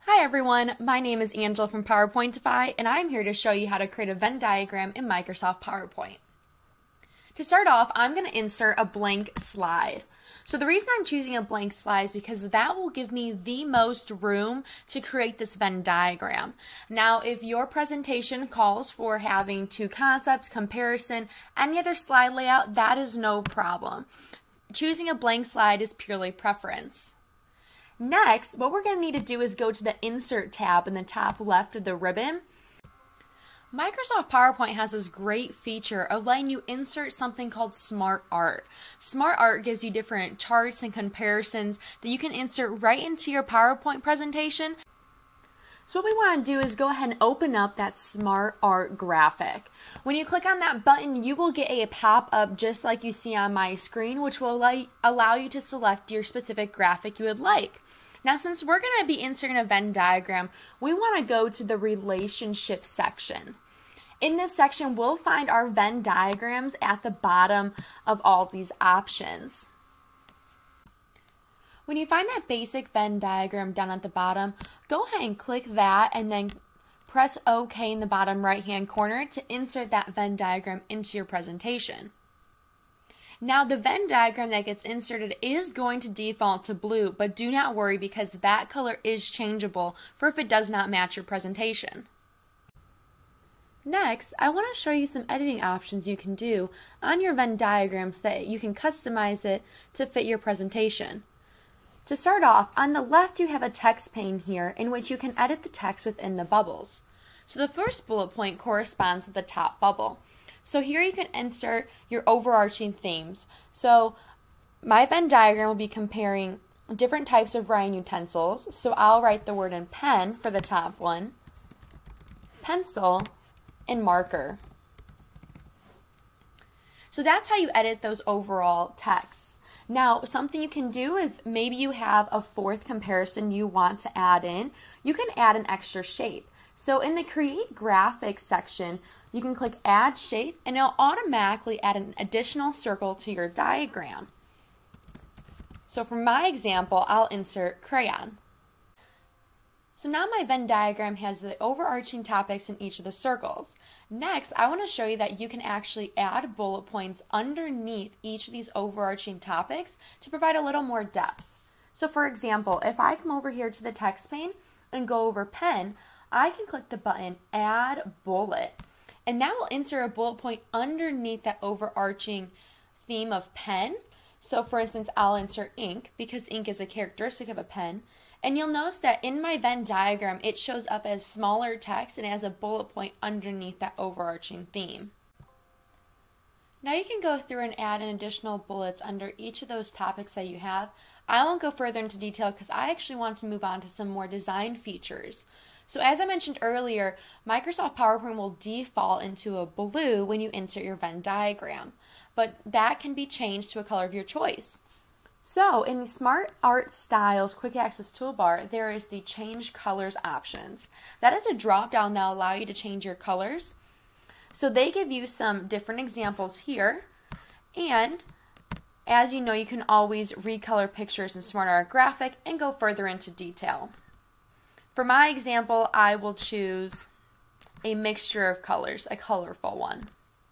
Hi everyone, my name is Angela from PowerPointify, and I'm here to show you how to create a Venn diagram in Microsoft PowerPoint. To start off, I'm going to insert a blank slide. So the reason I'm choosing a blank slide is because that will give me the most room to create this Venn diagram. Now, if your presentation calls for having two concepts, comparison, any other slide layout, that is no problem. Choosing a blank slide is purely preference. Next, what we're going to need to do is go to the Insert tab in the top left of the ribbon. Microsoft PowerPoint has this great feature of letting you insert something called Smart Art. Smart Art gives you different charts and comparisons that you can insert right into your PowerPoint presentation. So what we want to do is go ahead and open up that Smart Art graphic. When you click on that button, you will get a pop-up just like you see on my screen, which will allow you to select your specific graphic you would like. Now, since we're going to be inserting a Venn diagram, we want to go to the Relationship section. In this section, we'll find our Venn diagrams at the bottom of all these options. When you find that basic Venn diagram down at the bottom, go ahead and click that and then press OK in the bottom right-hand corner to insert that Venn diagram into your presentation. Now, the Venn diagram that gets inserted is going to default to blue, but do not worry because that color is changeable for if it does not match your presentation. Next, I want to show you some editing options you can do on your Venn diagram so that you can customize it to fit your presentation. To start off, on the left you have a text pane here in which you can edit the text within the bubbles. So the first bullet point corresponds with the top bubble. So here you can insert your overarching themes. So my Venn diagram will be comparing different types of writing utensils. So I'll write the word in pen for the top one, pencil, and marker. So that's how you edit those overall texts. Now, something you can do if maybe you have a fourth comparison you want to add in, you can add an extra shape. So in the Create Graphics section, you can click Add Shape and it'll automatically add an additional circle to your diagram. So for my example, I'll insert crayon. So now my Venn diagram has the overarching topics in each of the circles. Next, I want to show you that you can actually add bullet points underneath each of these overarching topics to provide a little more depth. So for example, if I come over here to the text pane and go over pen, I can click the button Add Bullet, and that will insert a bullet point underneath that overarching theme of pen. So for instance, I'll insert ink because ink is a characteristic of a pen. And you'll notice that in my Venn diagram, it shows up as smaller text and as a bullet point underneath that overarching theme. Now you can go through and add in additional bullets under each of those topics that you have. I won't go further into detail because I actually want to move on to some more design features. So as I mentioned earlier, Microsoft PowerPoint will default into a blue when you insert your Venn diagram, but that can be changed to a color of your choice. So in the Smart Art Styles Quick Access Toolbar, there is the Change Colors options. That is a drop-down that will allow you to change your colors. So they give you some different examples here, and as you know, you can always recolor pictures in Smart Art Graphic and go further into detail. For my example, I will choose a mixture of colors, a colorful one.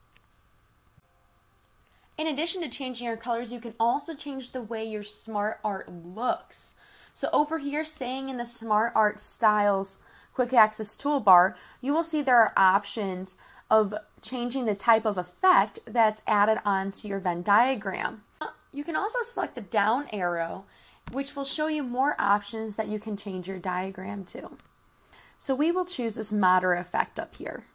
In addition to changing your colors, you can also change the way your Smart Art looks. So over here, saying in the Smart Art Styles Quick Access Toolbar, you will see there are options of changing the type of effect that's added onto your Venn diagram. You can also select the down arrow, which will show you more options that you can change your diagram to. So we will choose this moderate effect up here.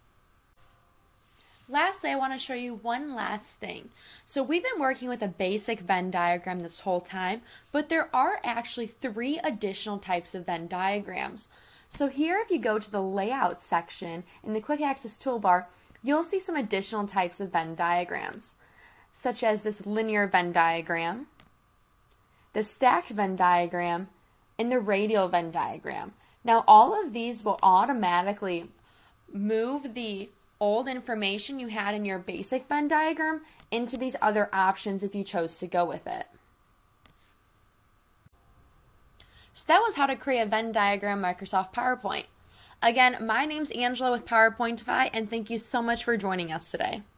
Lastly, I want to show you one last thing. So we've been working with a basic Venn diagram this whole time, but there are actually 3 additional types of Venn diagrams. So here, if you go to the Layout section in the Quick Access Toolbar, you'll see some additional types of Venn diagrams, such as this linear Venn diagram, the stacked Venn diagram, and the radial Venn diagram. Now, all of these will automatically move the old information you had in your basic Venn diagram into these other options if you chose to go with it. So that was how to create a Venn diagram in Microsoft PowerPoint. Again, my name's Angela with PowerPointify, and thank you so much for joining us today.